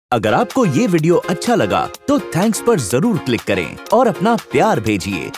अगर आपको ये वीडियो अच्छा लगा तो थैंक्स पर जरूर क्लिक करें और अपना प्यार भेजिए।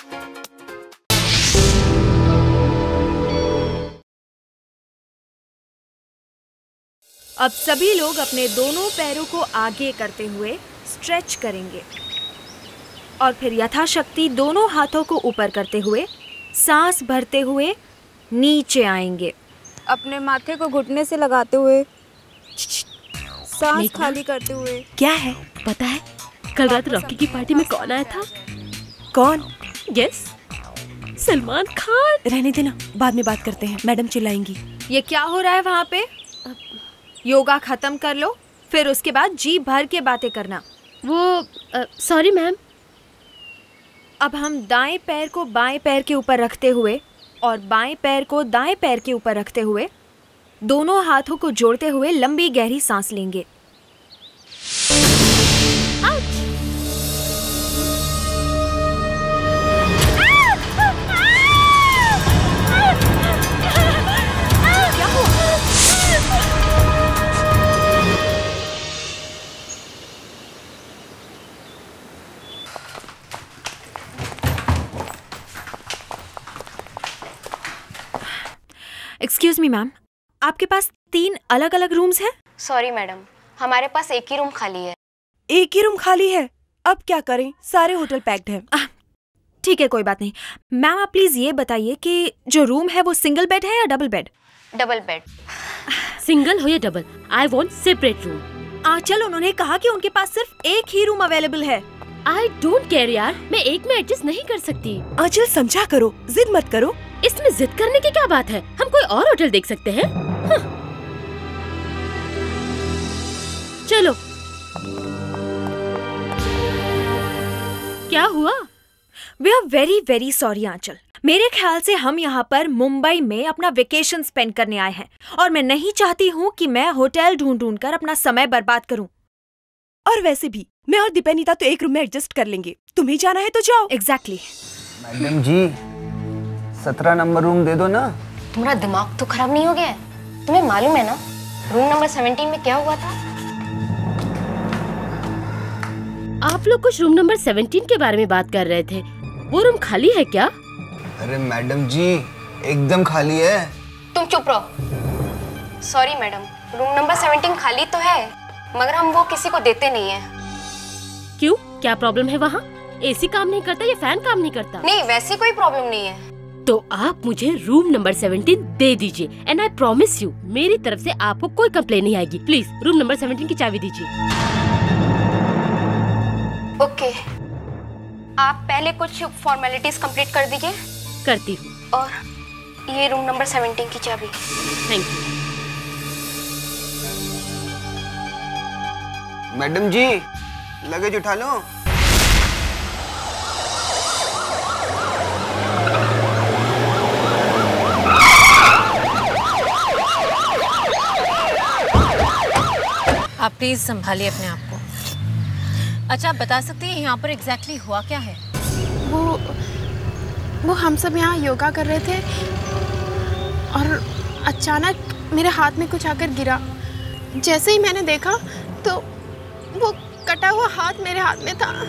अब सभी लोग अपने दोनों पैरों को आगे करते हुए स्ट्रेच करेंगे और फिर यथाशक्ति दोनों हाथों को ऊपर करते हुए सांस भरते हुए नीचे आएंगे। अपने माथे को घुटने से लगाते हुए सांस खाली करते हुए। क्या है पता है? कल रात रॉकी की पार्टी में कौन आया था? कौन? यस, सलमान खान। रहने देना, बाद में बात करते हैं, मैडम चिल्लाएंगी। ये क्या हो रहा है वहाँ पे? योगा खत्म कर लो, फिर उसके बाद जी भर के बातें करना। वो सॉरी मैम। अब हम दाएं पैर को बाएं पैर के ऊपर रखते हुए और बाएं पैर को दाएं पैर के ऊपर रखते हुए दोनों हाथों को जोड़ते हुए लंबी गहरी सांस लेंगे। एक्सक्यूज मी मैम, आपके पास 3 अलग अलग रूम्स हैं? सॉरी मैडम, हमारे पास एक ही रूम खाली है। एक ही रूम खाली है? अब क्या करें, सारे होटल पैक्ड हैं। ठीक है, कोई बात नहीं। मैम आप प्लीज ये बताइए कि जो रूम है वो सिंगल बेड है या double bed? Double bed. Single हो या double, I want separate room. Aanchal, उन्होंने कहा कि उनके पास सिर्फ एक ही रूम अवेलेबल है। आई डोंट केयर यार, मैं एक में एडजस्ट नहीं कर सकती। आंचल समझा करो, जिद मत करो। इसमें जिद करने की क्या बात है? हम कोई और होटल देख सकते हैं। चलो। क्या हुआ? We are very very sorry Aanchal. मेरे ख्याल से हम यहाँ पर मुंबई में अपना वेकेशन स्पेंड करने आए हैं और मैं नहीं चाहती हूँ कि मैं होटल ढूंढ कर अपना समय बर्बाद करूँ। और वैसे भी मैं और दीपेनिता तो एक रूम में एडजस्ट कर लेंगे, तुम्हें जाना है तो जाओ। Exactly. Madam ji 17 number room दे दो ना। तुम्हारा दिमाग तो खराब नहीं हो गया है? तुम्हें मालूम है ना रूम नंबर 17 में क्या हुआ था? आप लोग कुछ रूम नंबर 17 के बारे में बात कर रहे थे। वो रूम खाली है क्या? अरे मैडम जी एकदम खाली है। तुम चुप रहो। सॉरी मैडम, रूम नंबर 17 खाली तो है मगर हम वो किसी को देते नहीं है। क्यों, क्या प्रॉब्लम है वहाँ? एसी काम नहीं करता या फैन काम नहीं करता? नहीं, वैसी कोई प्रॉब्लम नहीं है। तो आप मुझे रूम नंबर 17 दे दीजिए एंड आई प्रॉमिस यू मेरी तरफ से आपको कोई कंप्लेन नहीं आएगी। प्लीज रूम नंबर 17 की चाबी दीजिए। ओके, आप पहले कुछ फॉर्मेलिटीज कंप्लीट कर दीजिए। करती हूँ। और ये रूम नंबर 17 की चाबी। Thank you. Madam ji luggage उठा लो। आप प्लीज संभालिए अपने आप को। अच्छा, आप बता सकती हैं यहाँ पर एग्जैक्टली हुआ क्या है? वो हम सब यहाँ योगा कर रहे थे और अचानक मेरे हाथ में कुछ आकर गिरा। जैसे ही मैंने देखा तो वो कटा हुआ हाथ मेरे हाथ में था।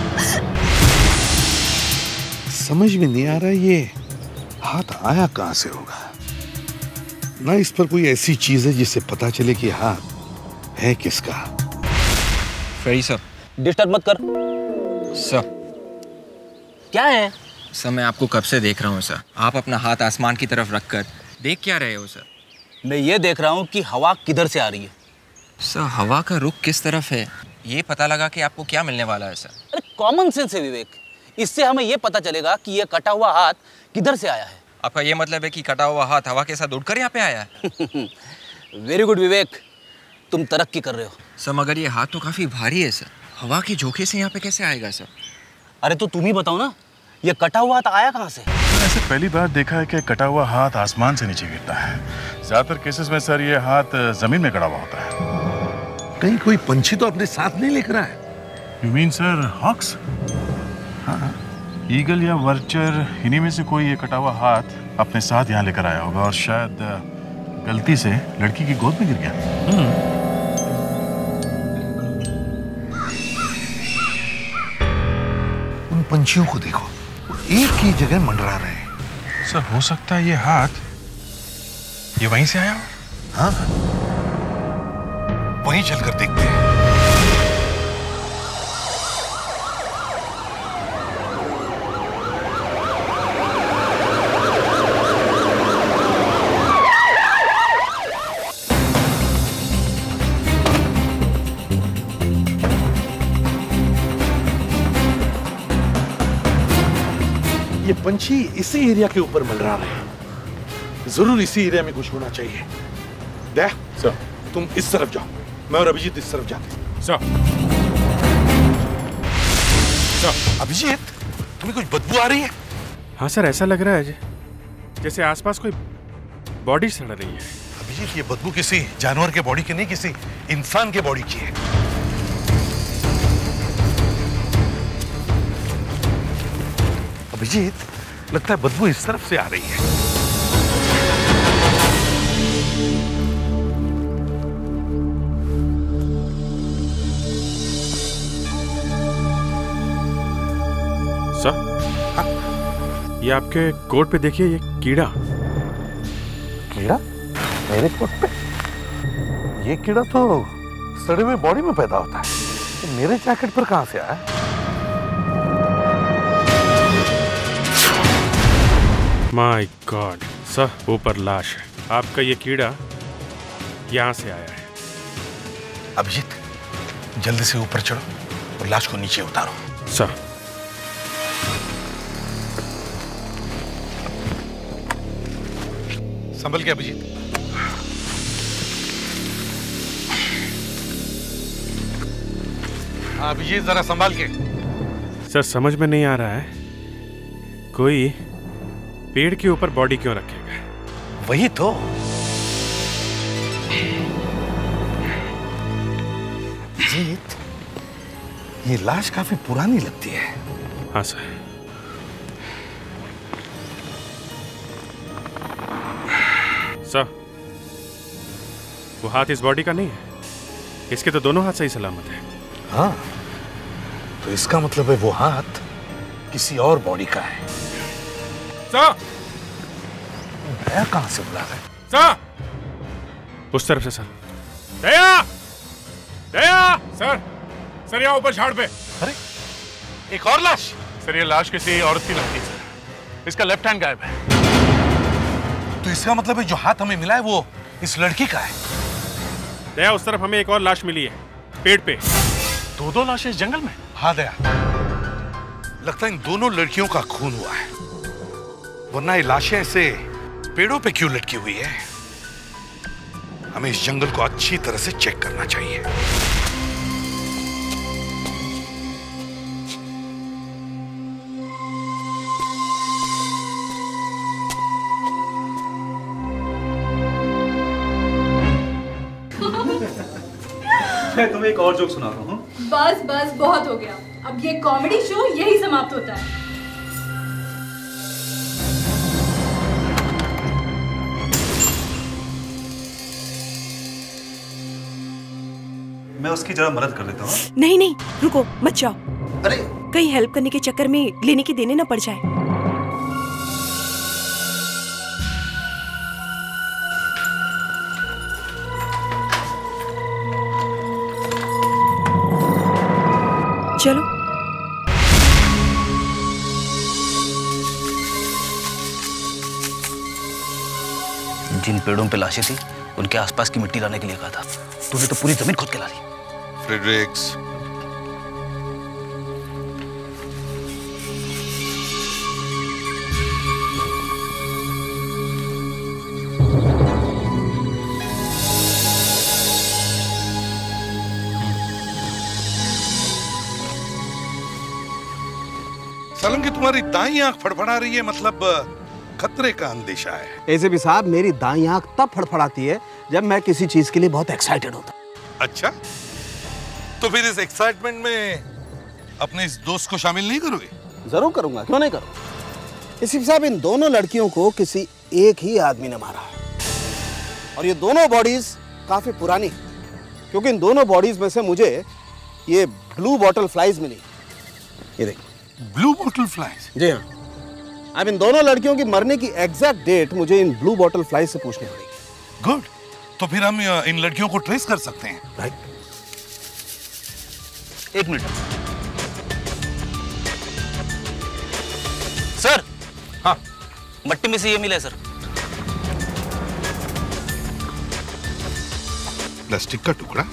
समझ में नहीं आ रहा ये हाथ आया कहाँ से होगा। ना इस पर कोई ऐसी चीज है जिससे पता चले कि हाथ है किसका। फेरी सर, डिस्टर्ब मत कर। सर क्या है? सर मैं आपको कब से देख रहा हूँ सर। आप अपना हाथ आसमान की तरफ रखकर देख क्या रहे हो सर? मैं ये देख रहा हूँ कि हवा किधर से आ रही है। सर हवा का रुख किस तरफ है ये पता लगा कि आपको क्या मिलने वाला है सर। अरे कॉमन सेंस है विवेक, इससे हमें ये पता चलेगा कि ये कटा हुआ हाथ किधर से आया है। आपका ये मतलब है कि कटा हुआ हाथ हवा के साथ उड़कर यहाँ पे आया है? वेरी गुड विवेक, तुम तरक्की कर रहे हो। सर मगर ये हाथ तो काफी भारी है सर, हवा के झोंके से यहाँ पे कैसे आएगा सर? अरे तो तुम ही बताओ ना, ये कटा हुआ हाथ आया कहाँ से? ऐसे पहली बार देखा है कि कटा हुआ हाथ आसमान से नीचे गिरता है। ज्यादातर केसेस में सर ये हाथ जमीन में गड़ा हुआ होता है। कहीं कोई पंछी तो अपने साथ नहीं लेकर आए? You mean sir hawks? हाँ, ईगल या वर्चर, इन्हीं में से कोई ये कटा हुआ हाथ अपने साथ यहाँ लेकर आया होगा और शायद गलती से लड़की की गोद में गिर गया। पंछियों को देखो, वो एक ही जगह मंडरा रहे हैं। सर हो सकता है ये हाथ ये वहीं से आया हो। हाँ, वहीं चलकर देखते हैं। ये पंछी इसी एरिया के ऊपर मंडरा रहे हैं। जरूर इसी एरिया में कुछ होना चाहिए। दया सर, तुम इस तरफ जाओ, मैं और अभिजीत इस तरफ जाते हैं। सर अभिजीत, तुम्हें कुछ बदबू आ रही है? हाँ सर, ऐसा लग रहा है जैसे आसपास कोई बॉडी सड़ रही है। अभिजीत, ये बदबू किसी जानवर के बॉडी की नहीं, किसी इंसान के बॉडी की है। अभिजीत, लगता है बदबू इस तरफ से आ रही है। सर, ये आपके कोट पे देखिए, ये कीड़ा। कीड़ा? मेरे कोट पे? ये कीड़ा तो सड़े हुए बॉडी में पैदा होता है, तो मेरे जैकेट पर कहां से आया? माय गॉड सर, ऊपर लाश है। आपका ये कीड़ा यहाँ से आया है। अभिजीत, जल्दी से ऊपर चढ़ो और लाश को नीचे उतारो। सर। संभल के अभिजीत। अभिजीत, जरा संभाल के। सर समझ में नहीं आ रहा है, कोई पेड़ के ऊपर बॉडी क्यों रखेगा? वही तो। जीत, ये लाश काफी पुरानी लगती है। हाँ सर। सर, वो हाथ इस बॉडी का नहीं है, इसके तो दोनों हाथ सही सलामत है। हाँ, तो इसका मतलब है वो हाथ किसी और बॉडी का है। सर, दया कहां से बुला रहे? सर, उस तरफ से sir. Daya, Daya, sir, sir यहाँ ऊपर झाड़ पे। अरे, एक और लाश। सर ये लाश किसी औरत की लगती है सर, इसका लेफ्ट हैंड गायब है। तो इसका मतलब है जो हाथ हमें मिला है वो इस लड़की का है। दया, उस तरफ हमें एक और लाश मिली है, पेड़ पे। दो लाशें इस जंगल में? हाँ दया, लगता है इन दोनों लड़कियों का खून हुआ है, वरना ये लाशें ऐसे पेड़ों पे क्यों लटकी हुई है? हमें इस जंगल को अच्छी तरह से चेक करना चाहिए। मैं तुम्हें एक और जोक सुनाता हूँ। बस बस बहुत हो गया, अब ये कॉमेडी शो यही समाप्त होता है। मैं उसकी जरा मदद कर देता हूँ। नहीं नहीं, रुको मत जाओ। अरे, कहीं हेल्प करने के चक्कर में लेने की देने ना पड़ जाए। चलो। जिन पेड़ों पे लाशें थी उनके आसपास की मिट्टी लाने के लिए कहा था, तूने तो पूरी जमीन खोद के ला ली। फ्रेडरिक्स, सालंगी, तुम्हारी दाईं आंख फड़फड़ा रही है, मतलब खतरे का अंदेशा है। ऐसे भी साहब, मेरी दाईं आंख तब फड़फड़ाती है जब मैं किसी चीज के लिए बहुत एक्साइटेड होता। अच्छा, तो फिर इस एक्साइटमेंट में अपने इस दोस्त को शामिल नहीं करोगे? जरूर करूंगा, क्यों नहीं करूंगा। इसी साहब, इन दोनों लड़कियों को किसी एक ही आदमी ने मारा है, और ये दोनों बॉडीज काफी पुरानी, क्योंकि इन दोनों बॉडीज में से मुझे ये ब्लू बॉटल फ्लाइज मिली। ये देखिए, ब्लू बॉटल फ्लाइज? जी हाँ। अब इन दोनों लड़कियों की मरने की एग्जैक्ट डेट मुझे इन ब्लू बॉटल फ्लाइज से पूछनी पड़ेगी। गुड, तो फिर हम इन लड़कियों को ट्रेस कर सकते हैं। राइट। एक मिनट सर। हाँ, मट्टी में से ये मिला है सर। प्लास्टिक का टुकड़ा?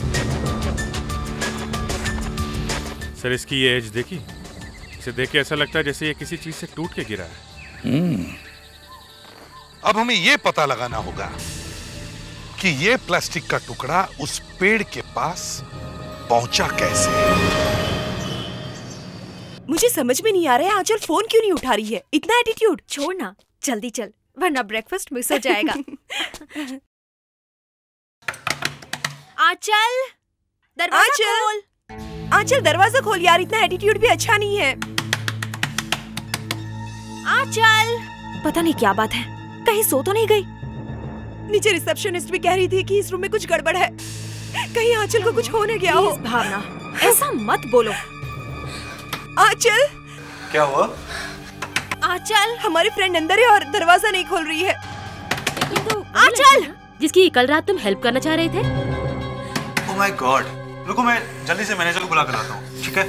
सर इसकी ये एज देखी, इसे देख के ऐसा लगता है जैसे ये किसी चीज से टूट के गिरा है। अब हमें ये पता लगाना होगा कि ये प्लास्टिक का टुकड़ा उस पेड़ के पास पहुंचा कैसे। मुझे समझ में नहीं आ रहा है आंचल फोन क्यों नहीं उठा रही है, इतना एटीट्यूड। छोड़ ना, जल्दी चल वरना ब्रेकफास्ट मिस हो जाएगा। आंचल दरवाजा खोल। आंचल दरवाजा खोल यार, इतना एटीट्यूड भी अच्छा नहीं है। आंचल, पता नहीं क्या बात है, कहीं सो तो नहीं गई? नीचे रिसेप्शनिस्ट भी कह रही थी कि इस रूम में कुछ गड़बड़ है, कहीं आंचल को कुछ हो न गया हो। भावना, ऐसा मत बोलो। आंचल, क्या हुआ? आंचल, हमारी फ्रेंड अंदर है और दरवाजा नहीं खोल रही है। आंचल, जिसकी कल रात तुम हेल्प करना चाह रहे थे। ओह माय गॉड, रुको मैं जल्दी से मैनेजर को बुला कर लाता हूँ, ठीक है?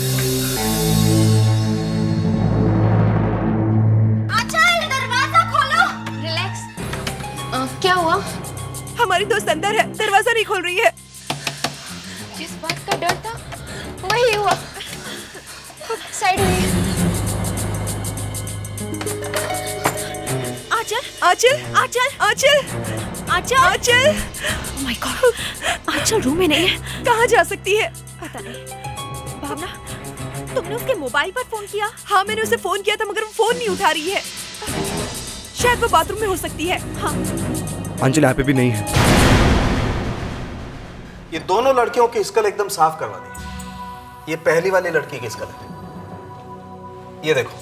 आंचल, दरवाजा खोलो। रिलैक्स। क्या हुआ? हमारी दोस्त अंदर है, दरवाजा नहीं खोल रही है। जिस बात का डर था वही हुआ। साइड हुई। Aanchal, Aanchal, Aanchal, Aanchal, Aanchal, Aanchal. Oh my God, Aanchal room में नहीं है। कहाँ जा सकती है? पता नहीं। भावना, तुमने उसके मोबाइल पर फोन किया? हाँ, मैंने उसे फोन किया था मगर वो फोन नहीं उठा रही है। शायद वो बाथरूम में हो सकती है। हाँ। आंचल यहाँ पे भी नहीं है। ये दोनों लड़कियों की स्कल एकदम साफ करवा दी। ये पहली वाली लड़की की स्कल है, ये देखो।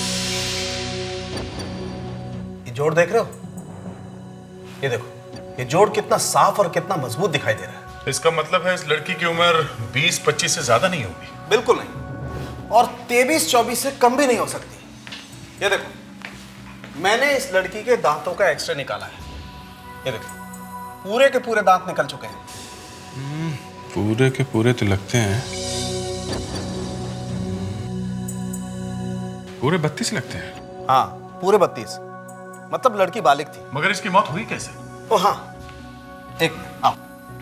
ये जोड़ देख रहे हो? ये देखो, ये जोड़ कितना साफ और कितना मजबूत दिखाई दे रहा है। इसका मतलब है इस लड़की की उम्र 20-25 से ज्यादा नहीं होगी। बिल्कुल नहीं, और 23-24 से कम भी नहीं हो सकती। ये देखो, मैंने इस लड़की के दांतों का एक्सरे निकाला है। ये देखो, पूरे के पूरे दांत निकल चुके हैं। पूरे के पूरे तो लगते हैं, पूरे 32 लगते हैं। हाँ, पूरे 32। मतलब लड़की बालिग थी। मगर इसकी मौत हुई कैसे? ओ हाँ, एक आओ।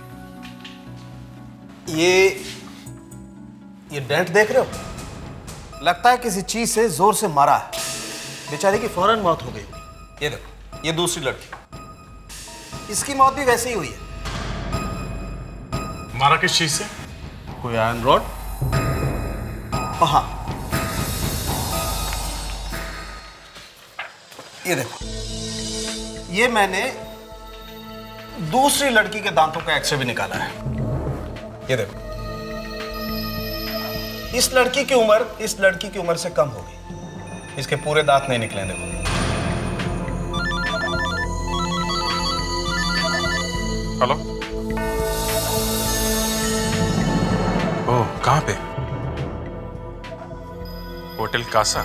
ये डेंट देख रहे हो? लगता है किसी चीज से जोर से मारा है। बेचारी की फौरन मौत हो गई। ये देखो, ये दूसरी लड़की, इसकी मौत भी वैसे ही हुई है। मारा किस चीज से? कोई आयरन रॉड। हाँ, ये देखो, ये मैंने दूसरी लड़की के दांतों का एक्सरे भी निकाला है। ये देखो, इस लड़की की उम्र से कम होगी। इसके पूरे दांत नहीं निकले। देखो, हेलो। ओह, कहाँ पे? Hotel Casa.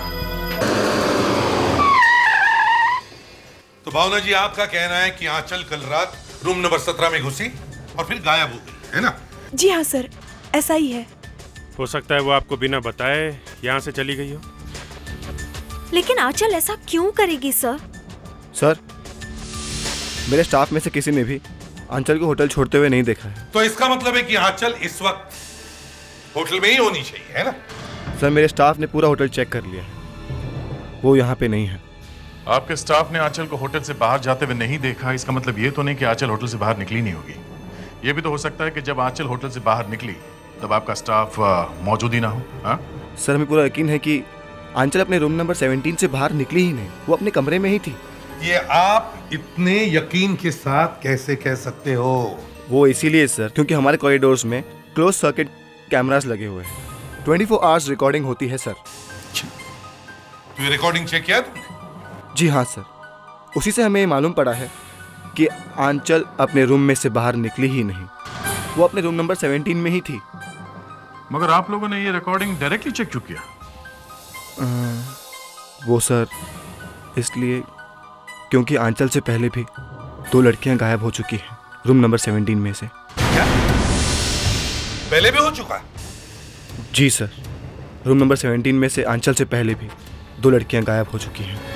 तो भावना जी, आपका कहना है कि आंचल कल रात रूम नंबर 17 में घुसी और फिर गायब हो गई, है ना? जी हाँ सर, ऐसा ही है। हो सकता है वो आपको बिना बताए यहाँ से चली गई हो। लेकिन आंचल ऐसा क्यों करेगी सर? सर, मेरे स्टाफ में से किसी ने भी आंचल को होटल छोड़ते हुए नहीं देखा है। तो इसका मतलब है कि आंचल इस वक्त होटल में ही होनी चाहिए, है ना? सर, मेरे स्टाफ ने पूरा होटल चेक कर लिया है, वो यहाँ पे नहीं है। आपके स्टाफ ने आंचल को होटल से बाहर जाते हुए नहीं देखा, इसका मतलब ये तो नहीं कि आंचल होटल से बाहर निकली नहीं होगी। ये भी तो हो सकता है कि जब आंचल होटल से बाहर निकली तब आपका स्टाफ मौजूद ही ना हो। हाँ सर, हमें पूरा यकीन है कि आंचल अपने रूम नंबर 17 से बाहर निकली ही नहीं, वो अपने कमरे में ही थी। ये आप इतने यकीन के साथ कैसे कह सकते हो? वो इसीलिए सर क्योंकि हमारे कॉरिडोर्स में क्लोज सर्किट कैमरास लगे हुए हैं। 24 आवर्स रिकॉर्डिंग होती है सर। तो ये रिकॉर्डिंग चेक किया तुमने? जी हाँ सर, उसी से हमें मालूम पड़ा है कि आंचल अपने रूम में से बाहर निकली ही नहीं, वो अपने रूम नंबर 17 में ही थी। मगर आप लोगों ने ये रिकॉर्डिंग डायरेक्टली चेक क्यों किया? वो सर इसलिए क्योंकि आंचल से पहले भी 2 लड़कियां गायब हो चुकी हैं रूम नंबर 17 में से। क्या? पहले भी हो चुका है? जी सर, रूम नंबर 17 में से आंचल से पहले भी 2 लड़कियां गायब हो चुकी हैं।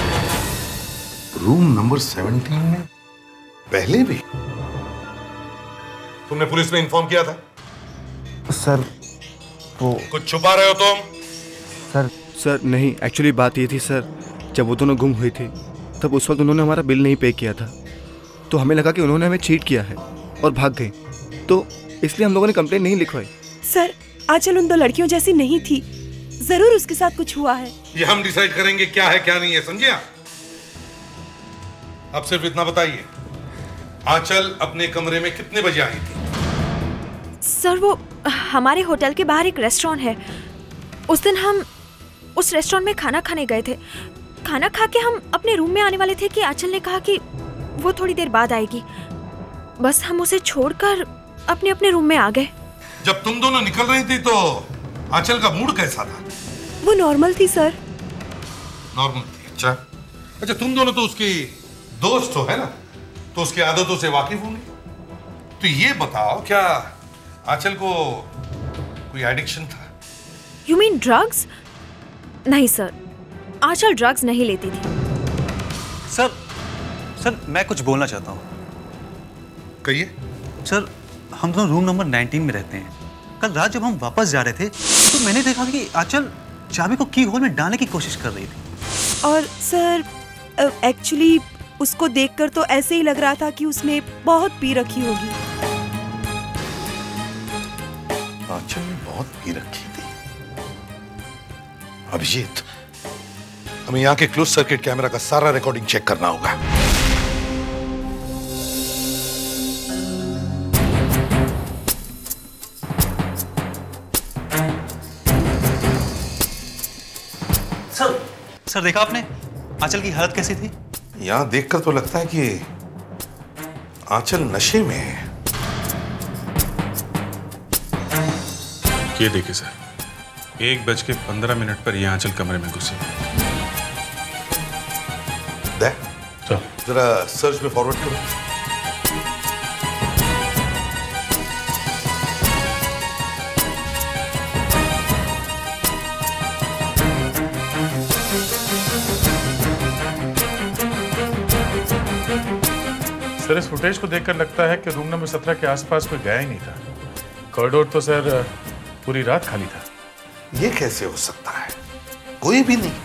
रूम नंबर 17 में पहले भी? तुमने पुलिस में इन्फॉर्म किया था? सर वो कुछ छुपा रहे हो तुम? सर नहीं, एक्चुअली बात ये थी सर, जब वो दोनों गुम हुई थी तब उस वक्त उन्होंने हमारा बिल नहीं पे किया था, तो हमें लगा कि उन्होंने हमें चीट किया है और भाग गए, तो इसलिए हम लोगों ने कंप्लेंट नहीं लिखवाई। सर आंचल उन 2 लड़कियों जैसी नहीं थी, जरूर उसके साथ कुछ हुआ है। ये हम डिसाइड करेंगे क्या है क्या नहीं है, समझे आप? अब सिर्फ इतना बताइए, आंचल अपने कमरे में कितने बजे आई थी? सर वो हमारे होटल के बाहर एक रेस्टोरेंट है, उस दिन हम उस रेस्टोरेंट में खाना खाने गए थे। खाना खा के हम अपने रूम में आने वाले थे कि आंचल ने कहा कि वो थोड़ी देर बाद आएगी। बस हम उसे छोड़कर अपने अपने रूम में आ गए। जब तुम दोनों निकल रही थी तो आंचल का मूड कैसा था? वो नॉर्मल थी सर। नॉर्मल थी? अच्छा अच्छा, तुम दोनों तो उसकी दोस्त हो है ना, तो उसकी आदतों से वाकिफ होंगे। तो ये बताओ, क्या आंचल को कोई एडिक्शन था? You mean drugs? नहीं सर, आंचल ड्रग्स नहीं लेती थी। सर मैं कुछ बोलना चाहता हूँ। कहिए। सर हम दोनों रूम नंबर 19 में रहते हैं। कल रात जब हम वापस जा रहे थे तो मैंने देखा कि आंचल चाबी को की होल में डालने की कोशिश कर रही थी। और सर एक्चुअली उसको देखकर तो ऐसे ही लग रहा था कि उसने बहुत पी रखी होगी। आंचल ने बहुत पी रखी थी। अभिजीत, हमें यहाँ के क्लोज सर्किट कैमरा का सारा रिकॉर्डिंग चेक करना होगा। सर देखा आपने आंचल की हालत कैसी थी? यहां देखकर तो लगता है कि आंचल नशे में है। ये देखिए सर, 1:15 पर ये आंचल कमरे में घुसी। जरा सर्च में फॉरवर्ड करो। सर इस फुटेज को देखकर लगता है कि रूम नंबर 17 के आसपास कोई गया ही नहीं था। कॉरिडोर तो सर पूरी रात खाली था। ये कैसे हो सकता है? कोई भी नहीं।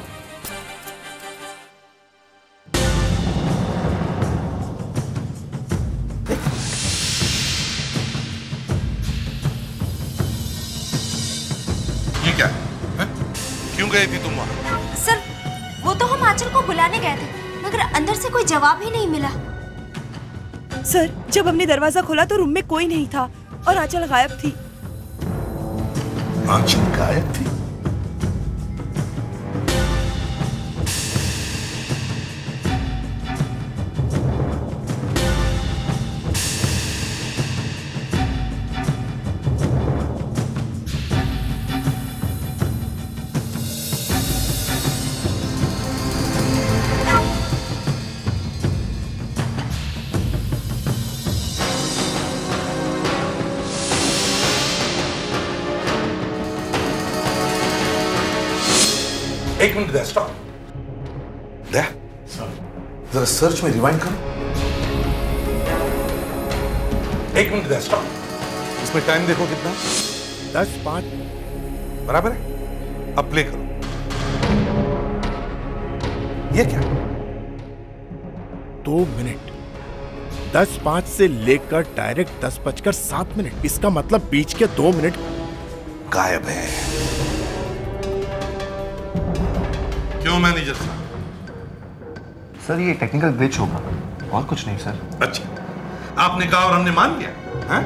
ये क्या है? क्यों गई थी तुम वहां? सर वो तो हम आंचल को बुलाने गए थे, मगर अंदर से कोई जवाब ही नहीं मिला। सर जब हमने दरवाजा खोला तो रूम में कोई नहीं था और आंचल गायब थी। आंचल गायब थी? एक मिनट दे, स्टॉप दे, जरा सर्च में रिवाइंड करो। एक मिनट दे, स्टॉप। इसमें टाइम देखो कितना, 10:05 बराबर है। अब प्ले करो। ये क्या? 2 मिनट 10:05 से लेकर डायरेक्ट 10:07। इसका मतलब बीच के 2 मिनट गायब है। क्यों मैनेजर साहब? सर ये टेक्निकल ग्लिच होगा और कुछ नहीं सर। अच्छा, आपने कहा और हमने मान लिया। हैं?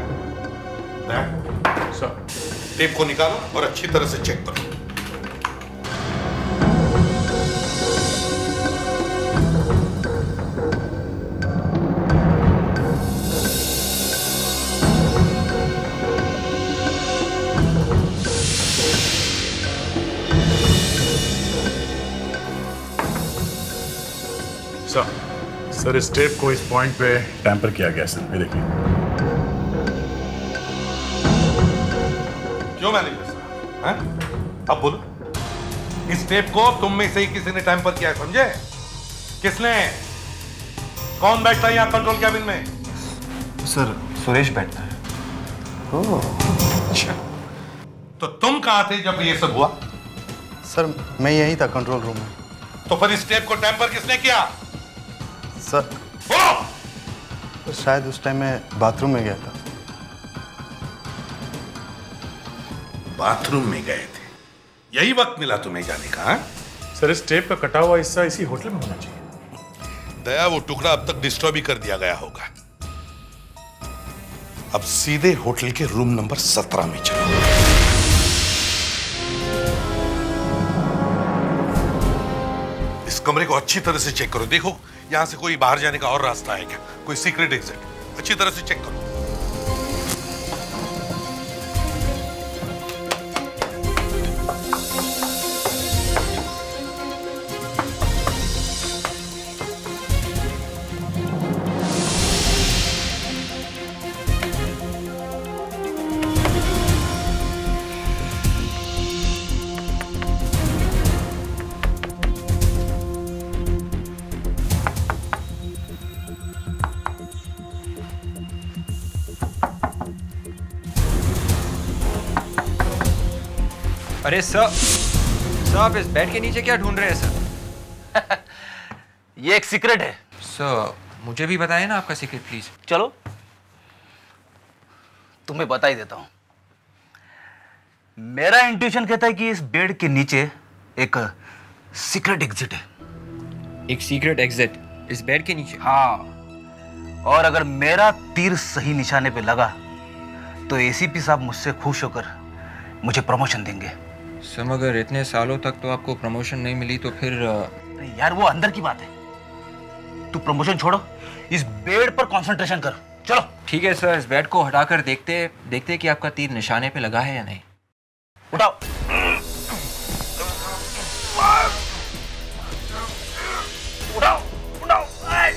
सर टेप को निकालो और अच्छी तरह से चेक करो। सर इस टेप को इस पॉइंट पे टैंपर किया गया सर, ये देखिए। क्यों मैनेजर साहब? हैं? अब बोलो, इस टेप को तुम में से ही किसी ने टैंपर किया है, समझे? किसने? कौन बैठता है यहाँ कंट्रोल कैबिन में? सर सुरेश बैठता है। अच्छा, तो तुम कहाँ थे जब ये सब हुआ? सर मैं यही था कंट्रोल रूम में। तो फिर इस टेप को टैंपर किसने किया? सर तो शायद उस टाइम मैं बाथरूम में गया था। बाथरूम में गए थे, यही वक्त मिला तुम्हें जाने का? हा? सर इस टेप का कटा हुआ हिस्सा इसी होटल में होना चाहिए। दया, वो टुकड़ा अब तक डिस्ट्रॉय भी कर दिया गया होगा। अब सीधे होटल के रूम नंबर 17 में चलो। इस कमरे को अच्छी तरह से चेक करो, देखो यहां से कोई बाहर जाने का और रास्ता है क्या, कोई सीक्रेट एग्जिट? अच्छी तरह से चेक करो। अरे सर आप इस बेड के नीचे क्या ढूंढ रहे हैं सर? ये एक सीक्रेट है। सर मुझे भी बताइए ना आपका सीक्रेट प्लीज। चलो तुम्हें बता ही देता हूं। मेरा इंट्यूशन कहता है कि इस बेड के नीचे एक सीक्रेट एग्जिट है। एक सीक्रेट एग्जिट इस बेड के नीचे? हाँ, और अगर मेरा तीर सही निशाने पे लगा तो एसीपी साहब मुझसे खुश होकर मुझे प्रमोशन देंगे। सर मगर इतने सालों तक तो आपको प्रमोशन नहीं मिली तो फिर? यार वो अंदर की बात है, तू प्रमोशन छोड़ो, इस बेड पर कंसंट्रेशन कर। चलो ठीक है सर, इस बेड को हटाकर देखते कि आपका तीर निशाने पे लगा है या नहीं। उठाओ। उठाओ उठाओ।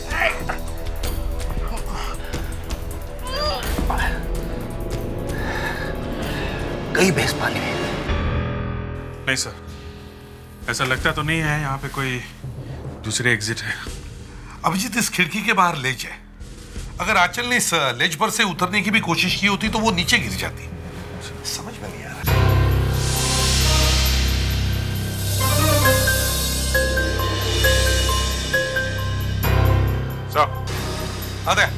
कई भैंस पानी में। नहीं सर, ऐसा लगता तो नहीं है यहाँ पे कोई दूसरे एग्जिट है। अभिजीत इस खिड़की के बाहर लेज है, अगर आंचल ने इस लेज पर से उतरने की भी कोशिश की होती तो वो नीचे गिर जाती। समझ में नहीं आ रहा। साहब आते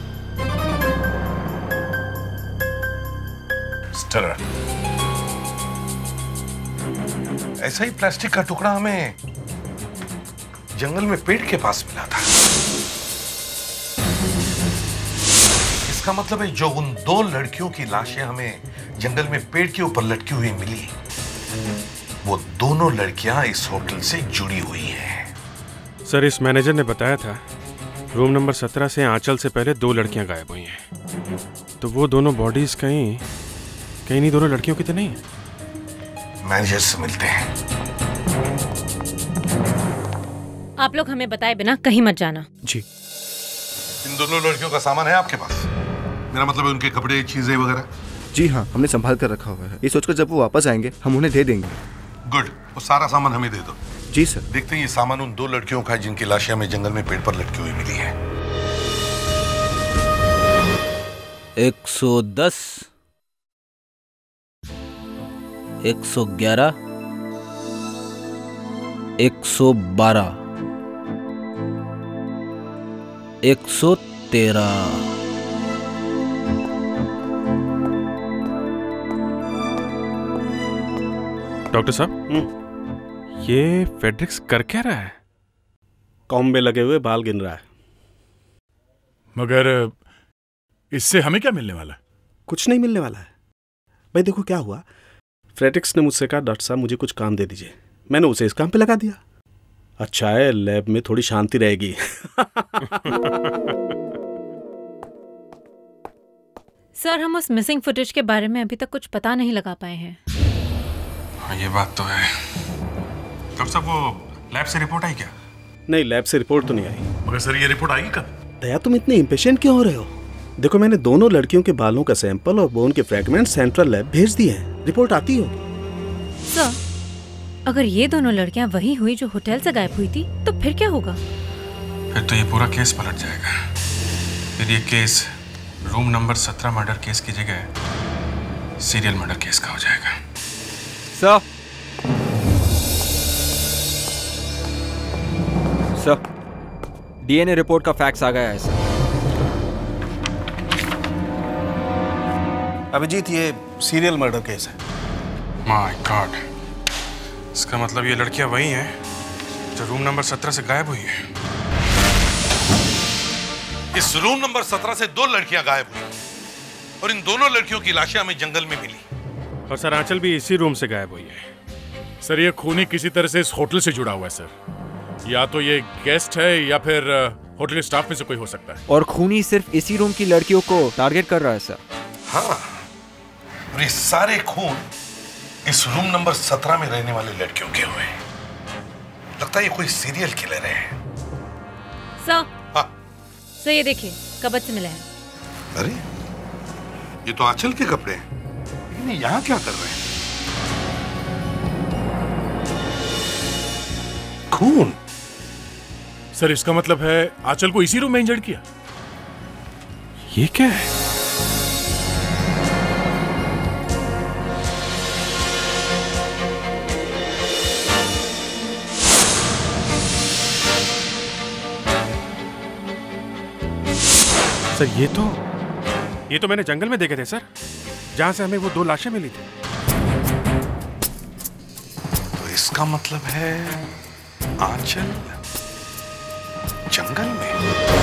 ऐसा ही प्लास्टिक का टुकड़ा हमें जंगल में पेड़ के पास मिला था। इसका मतलब है जो उन 2 लड़कियों की लाशें हमें जंगल में पेड़ के ऊपर लटकी हुई मिली, वो दोनों लड़कियां इस होटल से जुड़ी हुई हैं। सर इस मैनेजर ने बताया था रूम नंबर 17 से आंचल से पहले 2 लड़कियां गायब हुई हैं, तो वो दोनों बॉडीज कहीं नहीं दोनों लड़कियों की तो नहीं है? मैनेजर से मिलते हैं। आप लोग हमें बताए बिना कहीं मत जाना। जी। इन दोनों लड़कियों का सामान है आपके पास? मेरा मतलब है उनके कपड़े, चीजें वगैरह। जी हाँ, हमने संभाल कर रखा हुआ है, ये सोचकर जब वो वापस आएंगे हम उन्हें दे देंगे। गुड, वो सारा सामान हमें दे दो। जी सर। देखते हैं ये सामान उन 2 लड़कियों का है जिनकी लाशें हमें जंगल में पेड़ पर लटकी हुई मिली है। 110 111 112 113 डॉक्टर साहब, ये फेड्रिक्स कर क्या रहा है? कॉम में लगे हुए बाल गिन रहा है। मगर इससे हमें क्या मिलने वाला है? कुछ नहीं मिलने वाला है भाई। देखो क्या हुआ, फ्रेड्रिक्स ने मुझसे कहा डॉक्टर साहब मुझे कुछ काम दे दीजिए, मैंने उसे इस काम पे लगा दिया। अच्छा है, लैब में थोड़ी शांति रहेगी। सर हम उस मिसिंग फुटेज के बारे में अभी तक कुछ पता नहीं लगा पाए हैं। हाँ ये बात तो है। डॉक्टर साहब वो लैब से रिपोर्ट आई क्या? नहीं, लैब से रिपोर्ट तो नहीं आई। मगर सर ये रिपोर्ट आएगी कब? दया, तुम इतने इम्पेशेंट क्यों हो रहे हो? देखो, मैंने दोनों लड़कियों के बालों का सैंपल और बोन के फ्रैगमेंट सेंट्रल लैब भेज दिए हैं। रिपोर्ट आती हो। सर, अगर ये दोनों लड़कियां वही हुई जो होटल से गायब हुई थी, तो फिर क्या होगा? फिर तो ये पूरा केस पलट जाएगा। फिर ये case room number 17 murder case की जगह सीरियल मर्डर केस का हो जाएगा। सर, डीएनए रिपोर्ट का फैक्स आ गया है सर। अभिजीत, ये सीरियल मर्डर केस है। माय गॉड, इसका मतलब ये लड़कियां वही हैं जो रूम नंबर 17 से गायब हुई हैं। इस रूम नंबर 17 से 2 लड़कियां गायब हुई और इन दोनों लड़कियों की लाशें हमें जंगल में मिली। और सर, आंचल भी इसी रूम से गायब हुई है। सर, ये खूनी किसी तरह से इस होटल से जुड़ा हुआ है सर। या तो ये गेस्ट है या फिर होटल स्टाफ में से कोई हो सकता है। और खूनी सिर्फ इसी रूम की लड़कियों को टारगेट कर रहा है सर। हाँ, और ये सारे खून इस रूम नंबर 17 में रहने वाली लड़कियों के हुए। लगता है ये कोई सीरियल किलर है। सर, सर ये देखिए, कबर्ड से मिला है। अरे, ये तो आंचल के कपड़े हैं। लेकिन ये यहाँ क्या कर रहे हैं? खून। सर, इसका मतलब है आंचल को इसी रूम में इंजर्ड किया। ये क्या है? सर, ये तो मैंने जंगल में देखे थे सर, जहां से हमें वो 2 लाशें मिली थी। तो इसका मतलब है आंचल जंगल में।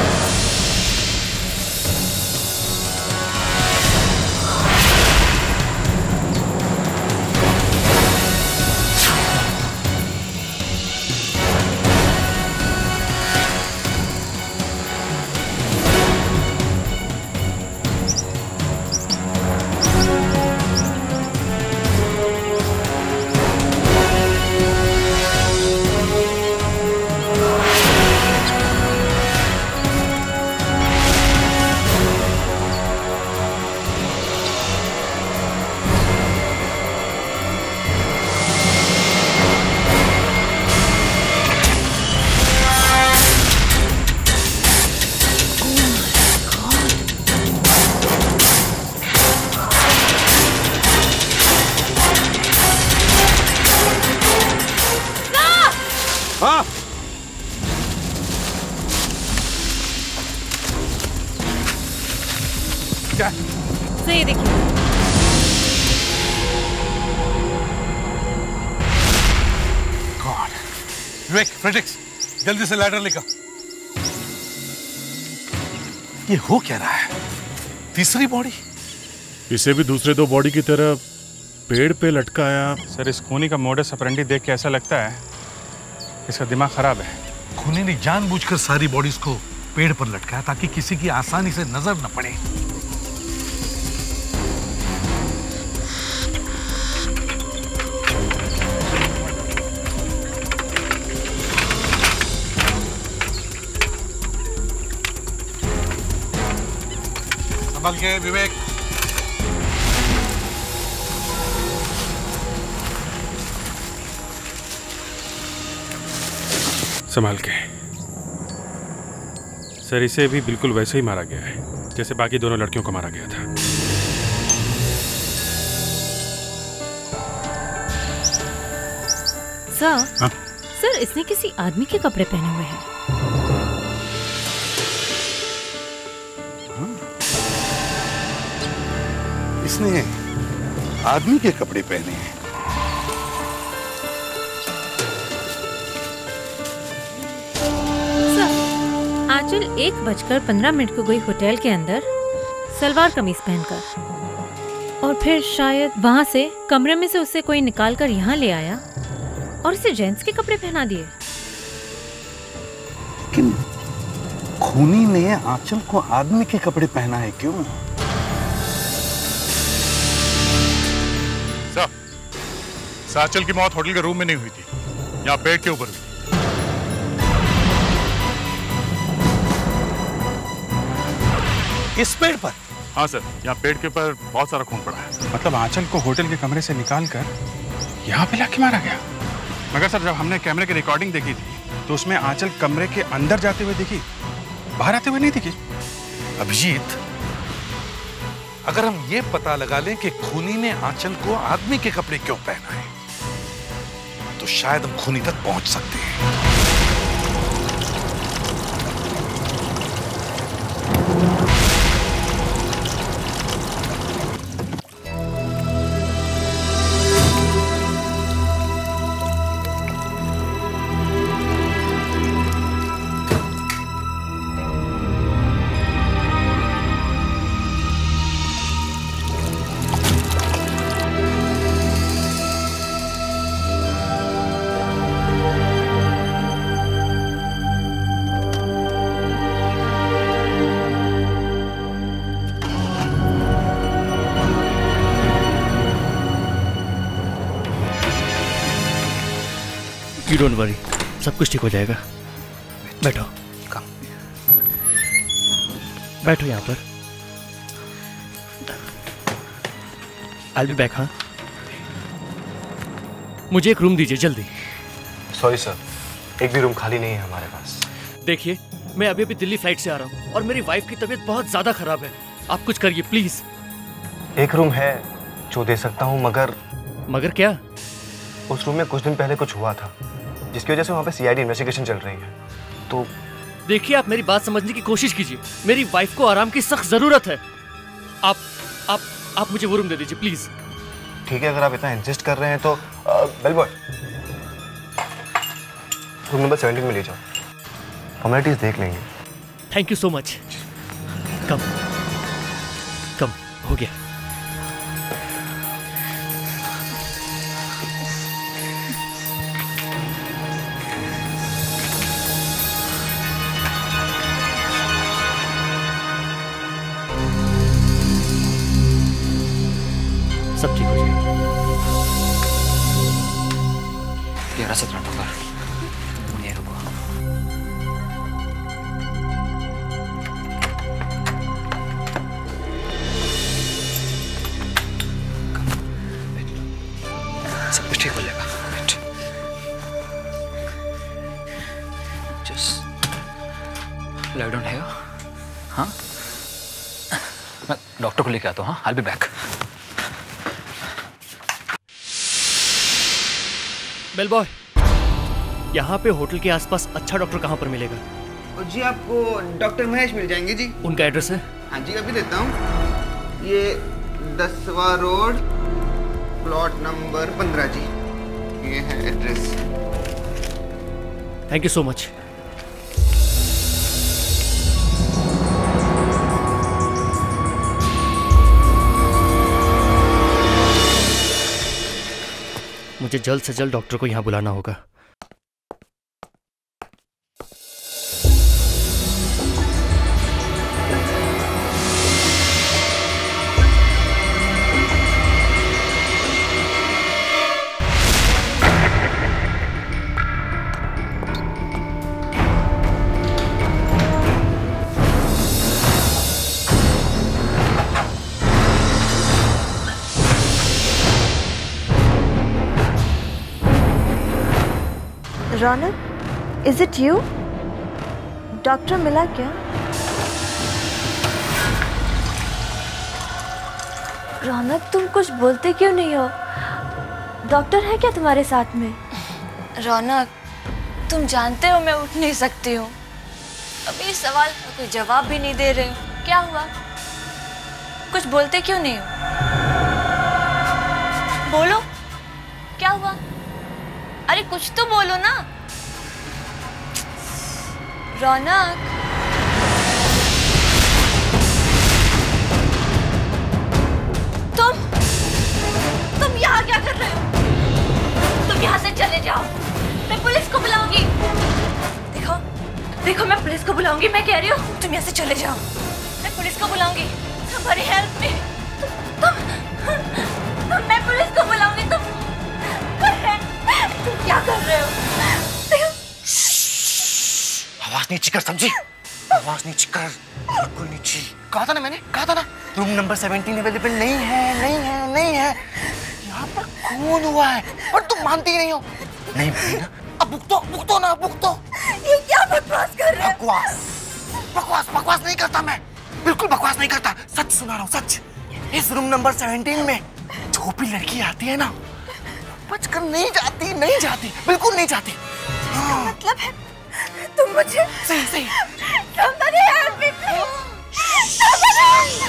क्या? सर ये देखिए। गॉड, विवेक, फ्रेडरिक्स, जल्दी से लैडर लेकर। ये हो क्या रहा है? तीसरी बॉडी? इसे भी दूसरे 2 बॉडी की तरह पेड़ पे लटकाया। सर, इस खूनी का मोडस ऑपरेंडी देख के ऐसा लगता है इसका दिमाग खराब है। खूनी ने जानबूझकर सारी बॉडीज को पेड़ पर लटकाया ताकि किसी की आसानी से नजर न पड़े। संभल के विवेक। संभाल के। सर, इसे भी बिल्कुल वैसे ही मारा गया है जैसे बाकी दोनों लड़कियों को मारा गया था। सर, सर इसने किसी आदमी के कपड़े पहने हुए हैं। इसने आदमी के कपड़े पहने हैं। आंचल 1:15 को गई होटल के अंदर सलवार कमीज पहनकर, और फिर शायद वहां से कमरे में से उसे कोई निकाल कर यहाँ ले आया और इसे जेंट्स के कपड़े पहना दिए। लेकिन खूनी ने आंचल को आदमी के कपड़े पहना है क्यों? आंचल की मौत होटल के रूम में नहीं हुई थी, यहाँ बेड के ऊपर हुई। इस पेड़ पर? हाँ सर, यहाँ पेड़ के ऊपर बहुत सारा खून पड़ा है। मतलब आंचल को होटल के कमरे से निकाल कर यहाँ पे लाके मारा गया। मगर सर, जब हमने कैमरे की रिकॉर्डिंग देखी थी तो उसमें आंचल कमरे के अंदर जाते हुए दिखी, बाहर आते हुए नहीं दिखी। अभिजीत, अगर हम ये पता लगा लें कि खूनी ने आंचल को आदमी के कपड़े क्यों पहना है, तो शायद हम खूनी तक पहुंच सकते हैं। You don't worry, सब कुछ ठीक हो जाएगा। बैठो, बैठो यहाँ पर। I'll be back, हाँ? मुझे एक रूम दीजिए जल्दी। सॉरी सर, एक भी रूम खाली नहीं है हमारे पास। देखिए, मैं अभी अभी दिल्ली फ्लाइट से आ रहा हूँ और मेरी वाइफ की तबीयत बहुत ज्यादा खराब है। आप कुछ करिए प्लीज। एक रूम है जो दे सकता हूँ, मगर क्या? उस रूम में कुछ दिन पहले कुछ हुआ था जिसकी वजह से वहाँ पे सीआईडी इन्वेस्टिगेशन चल रही है। तो देखिए, आप मेरी बात समझने की कोशिश कीजिए। मेरी वाइफ को आराम की सख्त जरूरत है। आप मुझे वो रूम दे दीजिए प्लीज। ठीक है, अगर आप इतना इंसिस्ट कर रहे हैं तो बेल बॉय, रूम नंबर 17 में ले जाओ, फॉर्मेलिटीज देख लेंगे। Thank you so much. कम हो गया। सब ठीक हो जाएगा। 11-17 नंबर, तुम यहीं रुको। सब कुछ ठीक हो जाएगा। जस्ट लाई डाउन है। हाँ, मैं डॉक्टर को लेके आता हूँ। हाँ, I'll be back। Bell boy, यहाँ पे होटल के आसपास अच्छा डॉक्टर कहाँ पर मिलेगा? जी आपको डॉक्टर महेश मिल जाएंगे जी। उनका एड्रेस है? हाँ जी, अभी देता हूँ। ये 10वां रोड, प्लॉट नंबर 15 जी, ये है address. Thank you so much. मुझे जल्द से जल्द डॉक्टर को यहाँ बुलाना होगा। Raunak, is it you? Doctor मिला क्या? रौनक, तुम कुछ बोलते क्यों नहीं हो? डॉक्टर है क्या तुम्हारे साथ में? रौनक, तुम जानते हो मैं उठ नहीं सकती हूँ। अभी इस सवाल का कोई जवाब भी नहीं दे रहे हो। क्या हुआ? कुछ बोलते क्यों नहीं हो? बोलो, क्या हुआ? अरे कुछ तो बोलो ना। रौनक, तुम यहाँ क्या कर रहे हो? तुम यहाँ से चले जाओ, मैं पुलिस को बुलाऊंगी। देखो देखो, मैं पुलिस को बुलाऊंगी। मैं कह रही हूँ तुम यहाँ से चले जाओ, मैं पुलिस को बुलाऊंगी। हमारी हेल्प में मैं पुलिस को बुलाऊंगी। तुम क्या कर रहे हो? आवाज नीचे कर, समझी? आवाज नीचे कर, बिल्कुल नीचे कहा था ना मैंने, कहा था ना रूम नंबर 17 अवेलेबल नहीं है, नहीं है, नहीं है। यहाँ पर खून हुआ है पर तुम मानती ही नहीं हो। नहीं भाई ना, अब बुक तो ना, बुक तो। ये क्या बकवास कर रहे हो? बकवास नहीं करता मैं, बिल्कुल बकवास नहीं करता, सच सुना रहा हूँ, सच। इस रूम नंबर 17 में जो भी लड़की आती है ना, बचकर नहीं जाती, बिल्कुल नहीं जाती। इसका मतलब है तुम मुझे सही somebody help me please, somebody।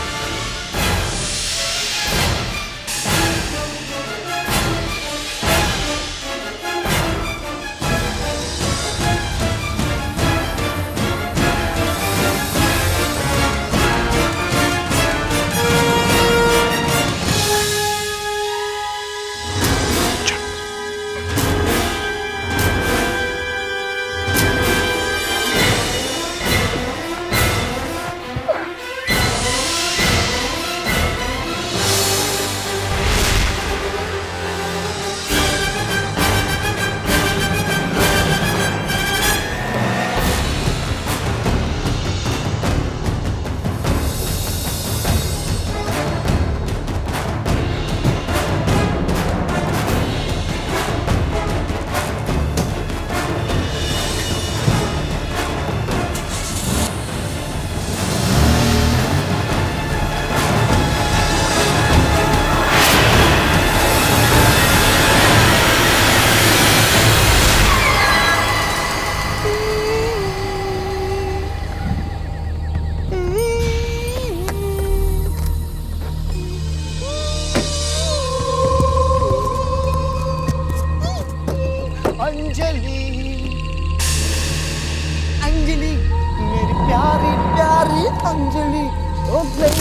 Anjali मेरी प्यारी प्यारी अंजलि, ओ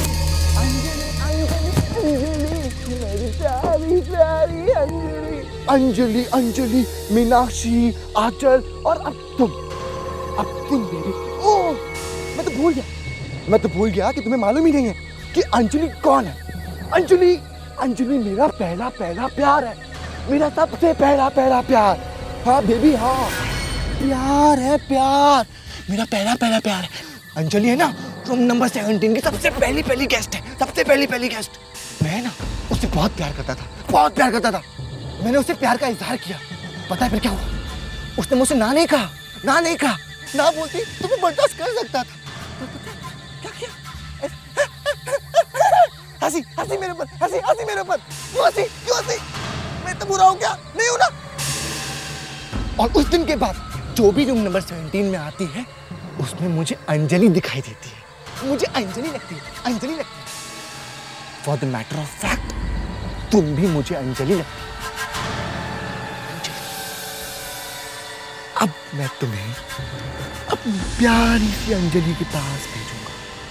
अंजलि मेरी प्यारी प्यारी अंजलि, अंजलि अंजलि मीनाक्षी आंचल और अब तुम मेरी। ओ मैं तो भूल गया कि तुम्हें मालूम ही नहीं है कि अंजलि कौन है। अंजलि मेरा पहला प्यार है, मेरा सबसे पहला प्यार। हाँ बेबी, हाँ प्यार है, प्यार मेरा पहला प्यार है। अंजलि है ना रूम नंबर 17 की सबसे पहली गेस्ट है, सबसे पहली गेस्ट। मैं ना उससे बहुत प्यार करता था, मैंने उससे प्यार का इजहार किया। पता है फिर क्या हुआ? उसने मुझसे ना नहीं कहा, ना बोलती तो मैं बर्दाश्त कर सकता था। क्या किया? हंसी मेरे ऊपर, क्यों हंसी? मैं तो बुरा हूँ क्या? नहीं हूँ ना। और उस दिन के बाद जो भी रूम नंबर 17 में आती है उसमें मुझे अंजलि दिखाई देती है, मुझे अंजलि लगती है। For the matter of fact तुम भी मुझे अंजलि लगती है। अब मैं तुम्हें अपनी प्यारी सी अंजलि के पास भेजूंगा।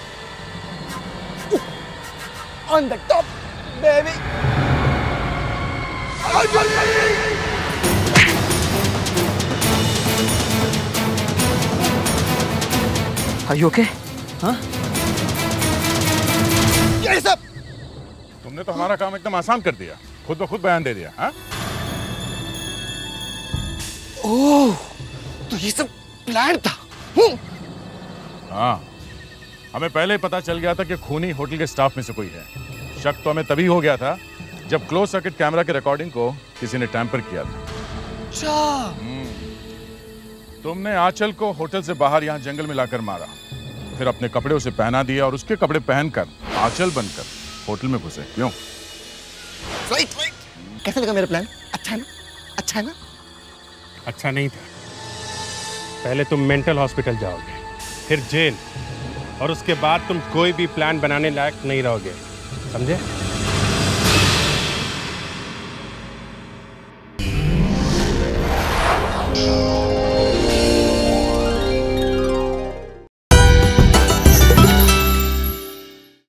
On the top baby, Are you okay? हाँ? ये सब तुमने तो हमारा काम एकदम आसान कर दिया, खुद ब खुद बयान दे दिया। हाँ? ओह, तो ये सब प्लान था। हाँ, हमें पहले ही पता चल गया था कि खूनी होटल के स्टाफ में से कोई है। शक तो हमें तभी हो गया था जब क्लोज सर्किट कैमरा के रिकॉर्डिंग को किसी ने टैंपर किया था। तुमने आंचल को होटल से बाहर यहाँ जंगल में लाकर मारा, फिर अपने कपड़े उसे पहना दिया और उसके कपड़े पहनकर आंचल बनकर होटल में घुसे। क्यों? राइट। कैसा लगा मेरा प्लान? अच्छा है ना? अच्छा नहीं था। पहले तुम मेंटल हॉस्पिटल जाओगे, फिर जेल, और उसके बाद तुम कोई भी प्लान बनाने लायक नहीं रहोगे, समझे?